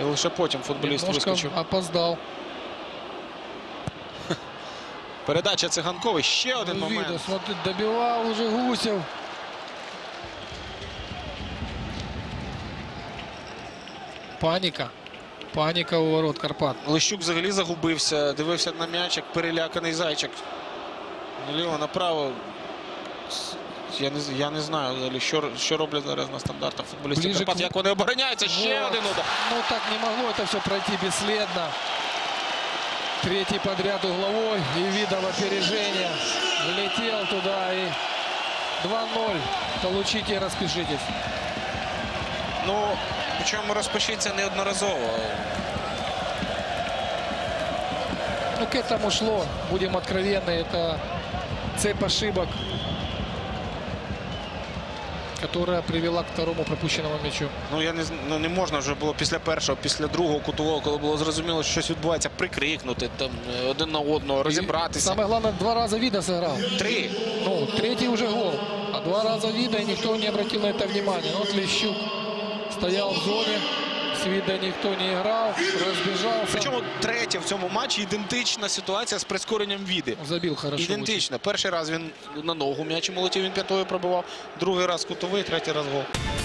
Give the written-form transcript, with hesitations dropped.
лише потім футболіст вискочив. Опоздав. Передача Циганкової. Ще один момент. Видно, смотри, добивав уже Гусєв. Паніка. Паніка у ворот Карпат. Лещук взагалі загубився, дивився на м'яч, як переляканий зайчик. Наліво, направо. Я не знаю взагалі, що роблять зараз на стандартах футболістів Карпат, як вони обороняються. Ще один удар. Ну так не могло это все пройти бесследно. Третий подряд угловой. И видом опережения. Влетел туда и 2-0. Получите и распишитесь. Ну, причому розпишіться неодноразово. Ну, к этому шло. Будем откровенны. Это цепь ошибок, которая привела к второму пропущенному мячу. Ну, не можна вже було після першого, після другого кутового, коли було зрозуміло, що щось відбувається, прикрикнути там один на одного, розібратися. Самое главное, 2 раза Вида сыграл. 3. Ну, 3-й уже гол. А 2 раза Вида, и никто не обратил на это внимания. Вот Лещук стоял в зоне. С Вида никто не играл, разбежался. Причому третя в цьому матчі ідентична ситуація з прискоренням Види. Забил хорошо. Ідентична. Перший раз він на ногу м'ячем улетів, він п'ятою пробивав. Другий раз кутовий, третій раз гол.